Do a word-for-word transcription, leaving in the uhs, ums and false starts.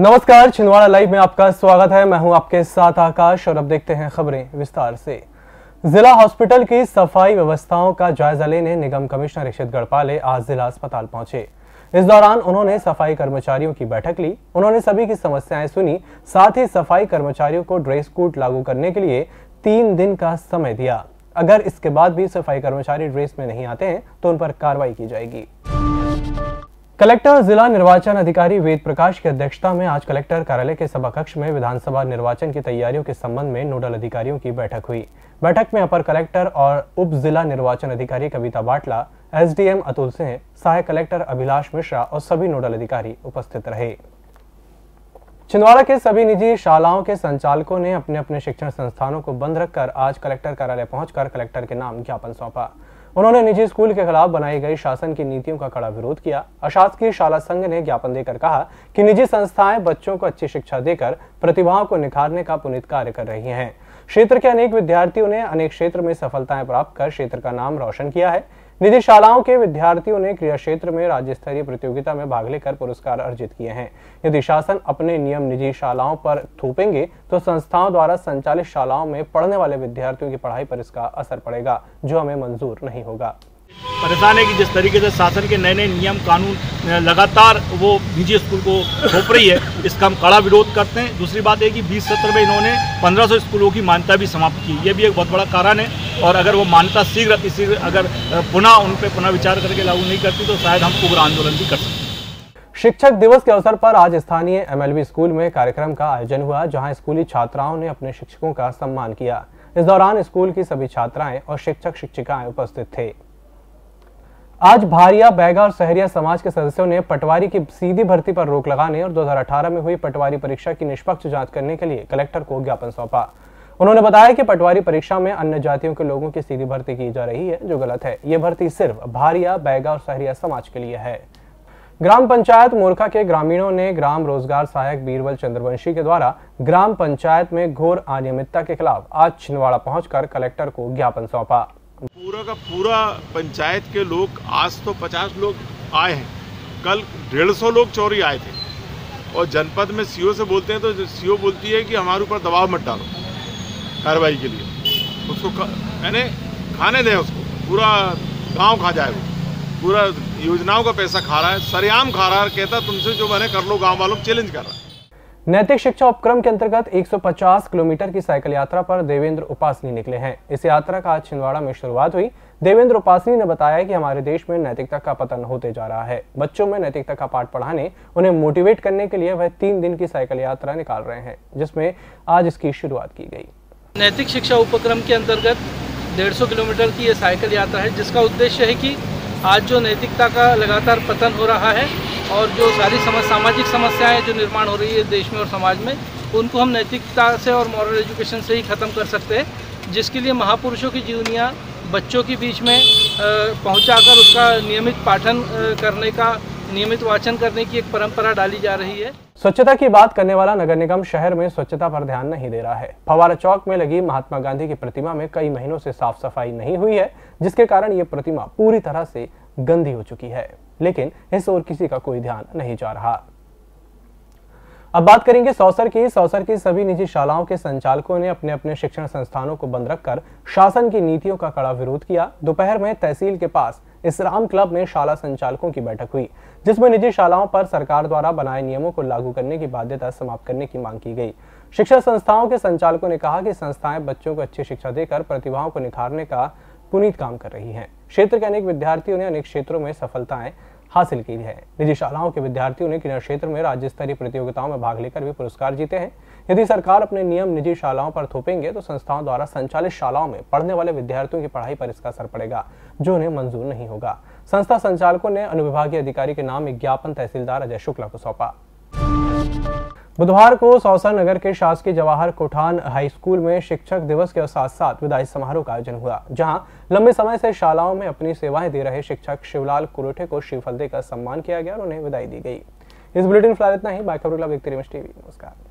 नमस्कार, छिंदवाड़ा लाइव में आपका स्वागत है। मैं हूं आपके साथ आकाश और अब देखते हैं खबरें विस्तार से। जिला हॉस्पिटल की सफाई व्यवस्थाओं का जायजा लेने निगम कमिश्नर इशित गढ़पाले आज जिला अस्पताल पहुंचे। इस दौरान उन्होंने सफाई कर्मचारियों की बैठक ली। उन्होंने सभी की समस्याएं सुनी, साथ ही सफाई कर्मचारियों को ड्रेस कोड लागू करने के लिए तीन दिन का समय दिया। अगर इसके बाद भी सफाई कर्मचारी ड्रेस में नहीं आते हैं तो उन पर कार्रवाई की जाएगी। कलेक्टर जिला निर्वाचन अधिकारी वेद प्रकाश की अध्यक्षता में आज कलेक्टर कार्यालय के सभा कक्ष में विधानसभा निर्वाचन की तैयारियों के संबंध में नोडल अधिकारियों की बैठक हुई। बैठक में अपर कलेक्टर और उप जिला निर्वाचन अधिकारी कविता बाटला, एसडीएम अतुल सिंह, सहायक कलेक्टर अभिलाष मिश्रा और सभी नोडल अधिकारी उपस्थित रहे। छिंदवाड़ा के सभी निजी शालाओं के संचालकों ने अपने अपने शिक्षण संस्थानों को बंद रखकर आज कलेक्टर कार्यालय पहुंचकर कलेक्टर के नाम ज्ञापन सौंपा। उन्होंने निजी स्कूल के खिलाफ बनाई गई शासन की नीतियों का कड़ा विरोध किया। अशासकीय शाला संघ ने ज्ञापन देकर कहा कि निजी संस्थाएं बच्चों को अच्छी शिक्षा देकर प्रतिभाओं को निखारने का पुनीत कार्य कर रही हैं। क्षेत्र के अनेक विद्यार्थियों ने अनेक क्षेत्र में सफलताएं प्राप्त कर क्षेत्र का नाम रोशन किया है। निजी शालाओं के विद्यार्थियों ने क्रीड़ा क्षेत्र में राज्य स्तरीय प्रतियोगिता में भाग लेकर पुरस्कार अर्जित किए हैं। यदि शासन अपने नियम निजी शालाओं पर थोपेंगे तो संस्थाओं द्वारा संचालित शालाओं में पढ़ने वाले विद्यार्थियों की पढ़ाई पर इसका असर पड़ेगा, जो हमें मंजूर नहीं होगा। परेशान है कि जिस तरीके से शासन के नए नए नियम कानून लगातार वो निजी स्कूल को थोप रही है, इसका हम कड़ा विरोध करते हैं। दूसरी बात है कि बीस सत्र में इन्होंने पंद्रह सौ स्कूलों की मान्यता भी समाप्त की, ये भी एक बहुत बड़ा कारण है। और अगर वो मान्यता शीघ्र शीघ्र अगर पुनः उन पर पुनः विचार करके लागू नहीं करती तो शायद हम उग्र आंदोलन भी कर सकते। शिक्षक दिवस के अवसर पर आज स्थानीय एमएलवी स्कूल में कार्यक्रम का आयोजन हुआ, जहां स्कूली छात्राओं ने अपने शिक्षकों का सम्मान किया। इस दौरान स्कूल की सभी छात्राएं और शिक्षक शिक्षिकाएं उपस्थित थे। आज भारिया, बैगा और सहरिया समाज के सदस्यों ने पटवारी की सीधी भर्ती पर रोक लगाने और दो हज़ार अठारह में हुई पटवारी परीक्षा की निष्पक्ष जांच करने के लिए कलेक्टर को ज्ञापन सौंपा। उन्होंने बताया कि पटवारी परीक्षा में अन्य जातियों के लोगों की सीधी भर्ती की जा रही है, जो गलत है। ये भर्ती सिर्फ भारिया, बैगा और सहरिया समाज के लिए है। ग्राम पंचायत मोरखा के ग्रामीणों ने ग्राम रोजगार सहायक बीरबल चंद्रवंशी के द्वारा ग्राम पंचायत में घोर अनियमितता के खिलाफ आज छिंदवाड़ा पहुंचकर कलेक्टर को ज्ञापन सौंपा। पूरा का पूरा पंचायत के लोग, आज तो पचास लोग आए हैं, कल डेढ़ सौ लोग चोरी आए थे। और जनपद में सीओ से बोलते हैं तो सीओ बोलती है कि हमारे ऊपर दबाव मत डालो कार्रवाई के लिए। उसको यानी खाने दें, उसको पूरा गांव खा जाए, वो पूरा योजनाओं का पैसा खा रहा है, सरेआम खा रहा है। कहता तुमसे जो बने कर लो, गाँव वालों को चैलेंज कर रहा है। नैतिक शिक्षा उपक्रम के अंतर्गत एक सौ पचास किलोमीटर की साइकिल यात्रा पर देवेंद्र उपासनी निकले हैं। इस यात्रा का आज छिंदवाड़ा में शुरुआत हुई। देवेंद्र उपासनी ने बताया कि हमारे देश में नैतिकता का पतन होते जा रहा है। बच्चों में नैतिकता का पाठ पढ़ाने, उन्हें मोटिवेट करने के लिए वह तीन दिन की साइकिल यात्रा निकाल रहे हैं, जिसमें आज इसकी शुरुआत की गई। नैतिक शिक्षा उपक्रम के अंतर्गत डेढ़ सौ किलोमीटर की ये साइकिल यात्रा है, जिसका उद्देश्य है कि आज जो नैतिकता का लगातार पतन हो रहा है और जो सारी समझ सामाजिक समस्याएं जो निर्माण हो रही है देश में और समाज में, उनको हम नैतिकता से और मॉरल एजुकेशन से ही ख़त्म कर सकते हैं। जिसके लिए महापुरुषों की जीवनियाँ बच्चों के बीच में पहुंचाकर उसका नियमित पाठन करने का, नियमित वाचन करने की एक परंपरा डाली जा रही है। स्वच्छता की बात करने वाला नगर निगम शहर में स्वच्छता पर ध्यान नहीं दे रहा है। फवारा चौक में लगी महात्मा गांधी की प्रतिमा में कई महीनों से साफ सफाई नहीं हुई है, जिसके कारण ये प्रतिमा पूरी तरह से गंदी हो चुकी है, लेकिन इस ओर किसी का कोई ध्यान नहीं जा रहा। अब बात करेंगे सौसर की। सौसर की सभी निजी शालाओं के संचालकों ने अपने अपने शिक्षण संस्थानों को बंद रखकर शासन की नीतियों का कड़ा विरोध किया। दोपहर में तहसील के पास इस्लाम क्लब में शाला संचालकों की बैठक हुई, जिसमें निजी शालाओं पर सरकार द्वारा बनाए नियमों को लागू करने की बाध्यता समाप्त करने की मांग की गई। शिक्षा संस्थाओं के संचालकों ने कहा कि संस्थाएं बच्चों को अच्छी शिक्षा देकर प्रतिभाओं को निखारने का पुनीत काम कर रही हैं। क्षेत्र के अनेक विद्यार्थियों ने अनेक क्षेत्रों में सफलताएं हासिल की है। निजी शालाओं के विद्यार्थियों ने क्रीड़ा क्षेत्र में राज्य स्तरीय प्रतियोगिताओं में भाग लेकर भी पुरस्कार जीते हैं। यदि सरकार अपने नियम निजी शालाओं पर थोपेंगे तो संस्थाओं द्वारा संचालित शालाओं में पढ़ने वाले विद्यार्थियों की पढ़ाई पर इसका असर पड़ेगा, जो उन्हें मंजूर नहीं होगा। संस्था संचालकों ने अनुविभागीय अधिकारी के नाम एक ज्ञापन तहसीलदार अजय शुक्ला को सौंपा। बुधवार को सौसर नगर के शासकीय जवाहर कोठान हाई स्कूल में शिक्षक दिवस के साथ साथ विदाई समारोह का आयोजन हुआ, जहां लंबे समय से शालाओं में अपनी सेवाएं दे रहे शिक्षक शिवलाल कुरोठे को श्रीफल देकर सम्मान किया गया और उन्हें विदाई दी गई। इस बुलेटिन फिलहाल इतना ही। बाकी खबरों के लिए देखते रहिए टीवी। नमस्कार।